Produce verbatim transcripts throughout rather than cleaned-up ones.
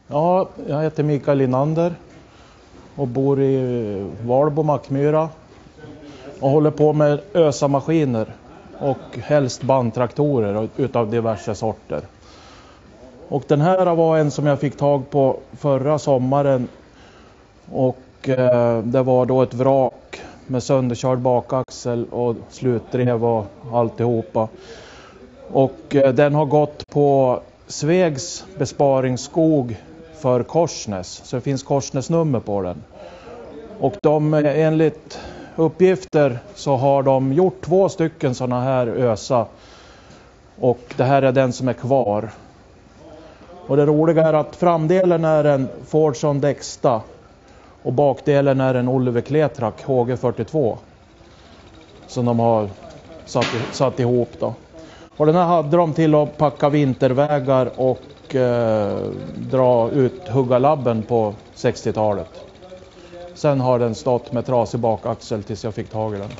Ja, jag heter Mikael Linander och bor i Valbo, Mackmyra och håller på med ösa-maskiner och helst bandtraktorer utav diverse sorter. Och den här var en som jag fick tag på förra sommaren och eh, det var då ett vrak med sönderkörd bakaxel och slutdrev och alltihopa. Och eh, den har gått på Svegs besparingsskog för Korsnäs, så det finns Korsnäsnummer på den. Och de, enligt uppgifter så har de gjort två stycken sådana här ösa och det här är den som är kvar. Och det roliga är att framdelen är en Fordson Dexta och bakdelen är en Oliver Kletrack H G fyrtiotvå som de har satt, satt ihop då. Och den här hade de till att packa vintervägar och eh, dra ut huggarlabben på sextiotalet. Sen har den stått med trasig bakaxel tills jag fick tag i den.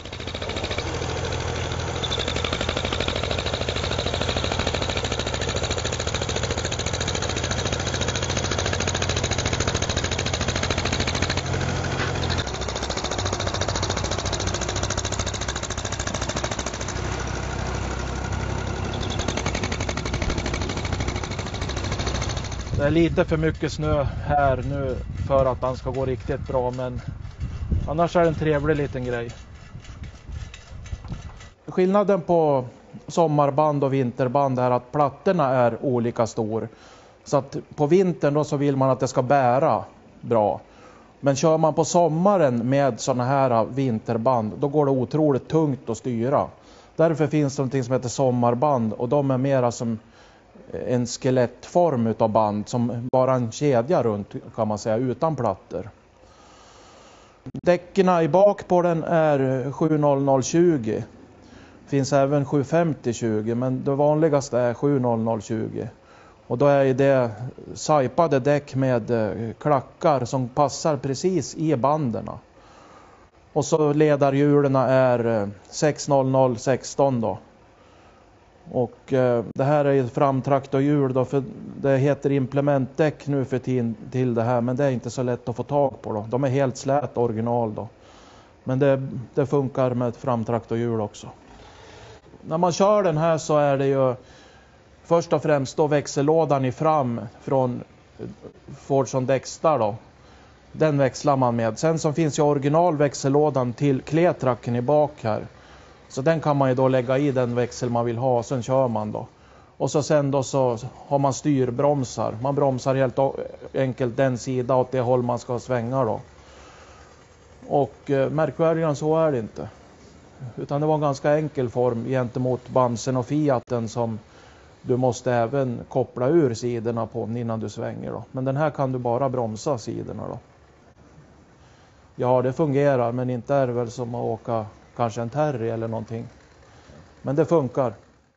Det är lite för mycket snö här nu för att den ska gå riktigt bra, men annars är det en trevlig liten grej. Skillnaden på sommarband och vinterband är att plattorna är olika stor. Så att på vintern då så vill man att det ska bära bra. Men kör man på sommaren med såna här vinterband då går det otroligt tungt att styra. Därför finns det något som heter sommarband och de är mera som en skelettform utav band som bara en kedja runt kan man säga utan plattor. Däckerna i bak på den är sju noll noll tjugo. Finns även sju femtio tjugo men det vanligaste är sju noll noll tjugo. Och då är det sajpade däck med klackar som passar precis i banderna. Och så ledarhjulen är sex noll noll sexton då. Och eh, det här är ett framtraktorhjul då, för det heter implementdäck nu för tiden till det här, men det är inte så lätt att få tag på då. De är helt slät original då. Men det, det funkar med ett framtraktorhjul också. När man kör den här så är det ju först och främst då växellådan i fram från Fordson Dexta då. Den växlar man med. Sen så finns ju original växellådan till Kletracken i bak här. Så den kan man ju då lägga i den växel man vill ha och sen kör man då. Och så sen då så har man styrbromsar. Man bromsar helt enkelt den sida åt det håll man ska svänga då. Och eh, märkvärdigare så är det inte. Utan det var en ganska enkel form gentemot Bansen och Fiaten som du måste även koppla ur sidorna på innan du svänger då. Men den här kan du bara bromsa sidorna då. Ja, det fungerar men inte är det väl som att åka kanske en Terry eller någonting. Men det funkar.